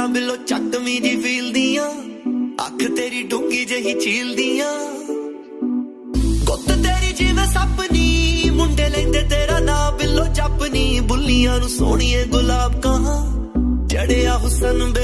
ਬਿੱਲੋ ਚੱਕਵੀਂ ਜੀ ਫੀਲ ਦੀਆਂ ਅੱਖ ਤੇਰੀ ਡੂੰਗੀ ਜਿਹੀ ਝੀਲ ਦੀਆਂ ਗੁੱਤ ਤੇਰੀ ਜਿਵੇਂ ਸਪਨੀ ਮੁੰਡੇ ਲੈਂਦੇ ਤੇਰਾ ਨਾਂ ਬਿੱਲੋ ਜਪਨੀ ਬੁੱਲੀਆਂ ਨੂੰ ਸੋਹਣੀਏ ਗੁਲਾਬ ਕਹਾਂ ਜੜਿਆ ਹੁਸਨ